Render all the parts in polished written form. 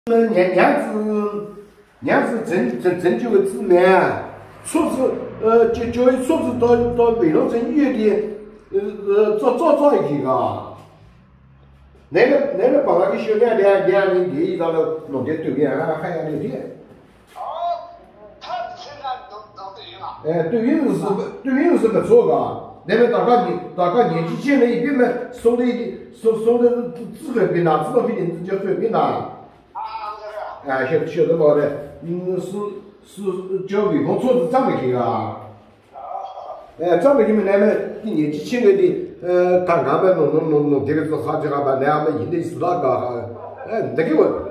娘子针灸的子面，说是叫伊说是到卫龙镇医院里早一去个。那个帮那个小两人联系到了弄点队员，还要留点。 哦，他现在弄队员了。 哎，队员是不错个。那么大家年纪轻了一边嘛，送的智慧兵呐，知道比人叫慧兵呐。哎，晓得冇的，是叫卫工车子长回去个。哎，长回去嘛，那么年纪轻了的，刚刚嘛弄这个是好几下吧，那么赢的是那个，哎，那个我。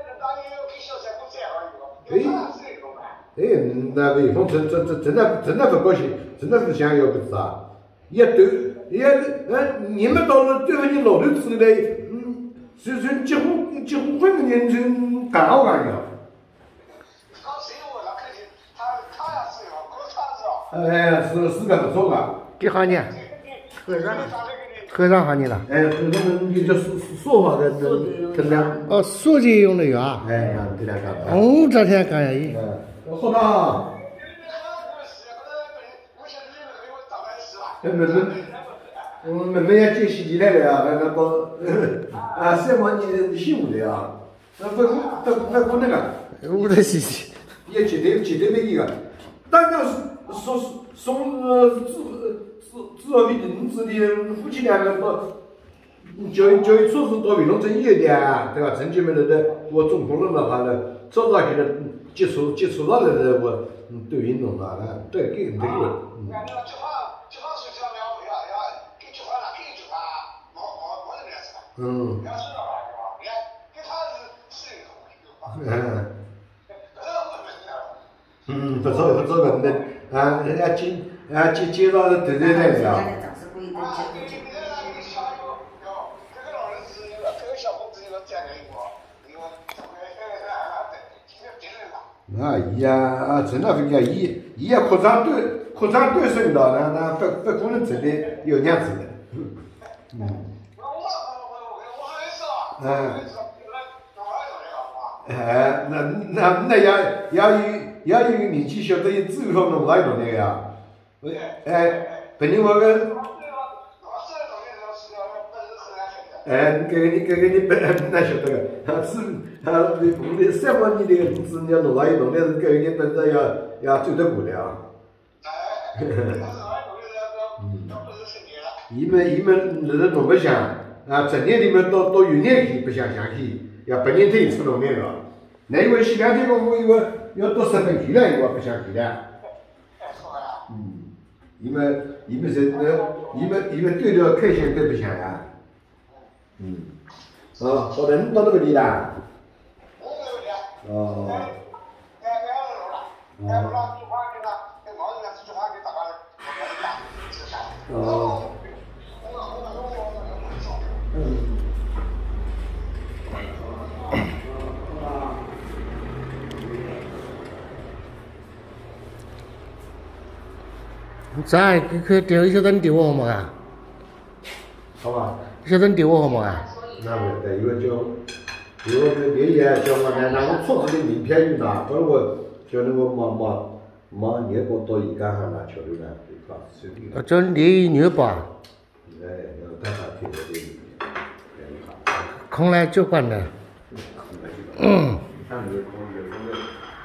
哎，那卫工真的不高兴，真的是想要个子啊！你们到了对方你老头子嘞，是结婚的人就干好干的。哎，是个不错个。 几号年？和尚好年了。 哎，和尚你这说话的能量。 哦，书记用的药啊。 哎，这两个。 哦，这天干呀伊。 好的。妹也接起来了呀，那个3万年辛苦的呀，不那个。 我的嘻嘻。 也绝对没一个，当然是送治疗病治的夫妻两个到，叫伊说是到卫龙镇医院的，对吧？证据没得的，我中风了的话呢，早上去了接触到了的我都运动了，对给这个。嗯。不错个，那人家介绍的对来了。伊呀，真的不讲，伊也扩张对生了，那不可能真的有娘子的。哎，那要有年纪小的自由方弄来弄那个呀。哎，本人我个。哎，给你那晓得个，我的3万年的工资你要弄来弄的是给你本着要走得过的啊。伊们那弄不想啊，正年里面到元年去不想去，要本年头出弄那个。那因为前2天我以为要到日本去了，我不想去了。伊们对着开心都不想呀。好的，你到那个地啦？哦。 咋？去钓一小灯钓我好嘛啊？ 好吧。 小灯钓我好嘛啊？ 那不对，有别人叫我拿我错字的名片用拿，不然我叫那个妈年报到一干上拿交流呢，对吧？随便。 叫你年报啊？ 哎，要大家听我的。 空来就管的。 看这个空有